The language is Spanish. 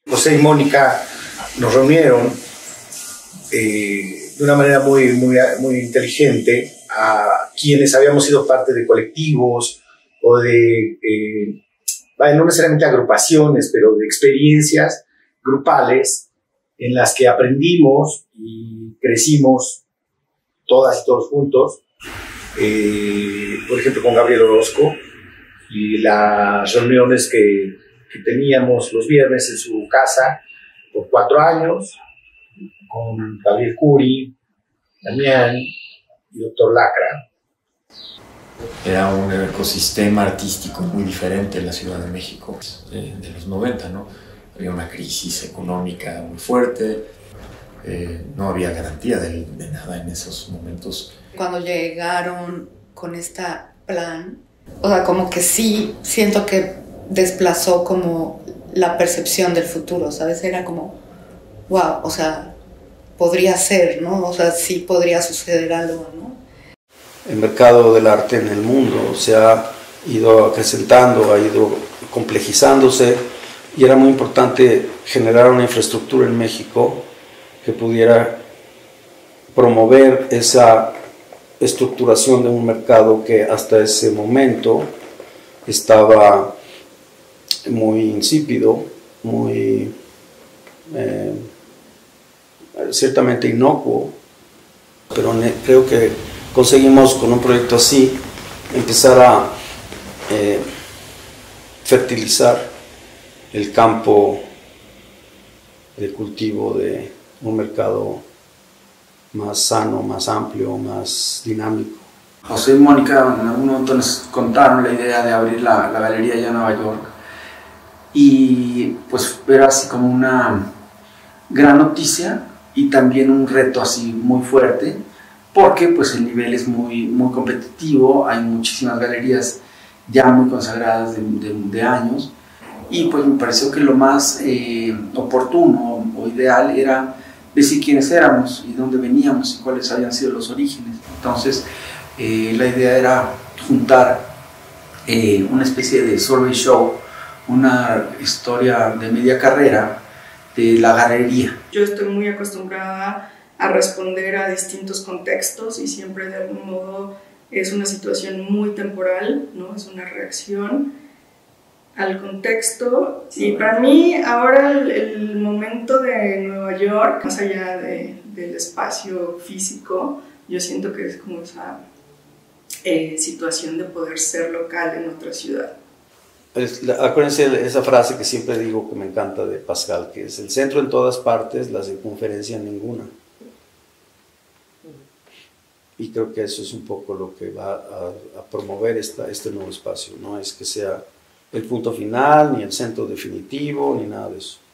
José y Mónica nos reunieron de una manera muy inteligente a quienes habíamos sido parte de colectivos o de, no necesariamente agrupaciones, pero de experiencias grupales en las que aprendimos y crecimos todas y todos juntos. Por ejemplo, con Gabriel Orozco y las reuniones que teníamos los viernes en su casa por 4 años, con Gabriel Curi, Damián y Doctor Lacra. Era un ecosistema artístico muy diferente en la Ciudad de México de los 90, ¿no? Había una crisis económica muy fuerte, no había garantía de nada en esos momentos. Cuando llegaron con este plan, o sea, como que sí siento que desplazó como la percepción del futuro, ¿sabes? Era como, wow, o sea, podría ser, ¿no? O sea, sí podría suceder algo, ¿no? El mercado del arte en el mundo se ha ido acrecentando, ha ido complejizándose y era muy importante generar una infraestructura en México que pudiera promover esa estructuración de un mercado que hasta ese momento estaba muy insípido, muy ciertamente inocuo, pero creo que conseguimos con un proyecto así empezar a fertilizar el campo de cultivo de un mercado más sano, más amplio, más dinámico. José y Mónica en algún momento nos contaron la idea de abrir la galería allá en Nueva York y pues era así como una gran noticia y también un reto así muy fuerte porque pues el nivel es muy competitivo, hay muchísimas galerías ya muy consagradas de años y pues me pareció que lo más oportuno o ideal era decir quiénes éramos y dónde veníamos y cuáles habían sido los orígenes. Entonces la idea era juntar una especie de survey show, una historia de media carrera de la galería. Yo estoy muy acostumbrada a responder a distintos contextos y siempre de algún modo es una situación muy temporal, ¿no? Es una reacción al contexto. Y para mí ahora el momento de Nueva York, más allá del espacio físico, yo siento que es como esa situación de poder ser local en otra ciudad. Acuérdense esa frase que siempre digo que me encanta de Pascal, que es el centro en todas partes, la circunferencia en ninguna. Y creo que eso es un poco lo que va a promover este nuevo espacio. No es que sea el punto final, ni el centro definitivo, ni nada de eso.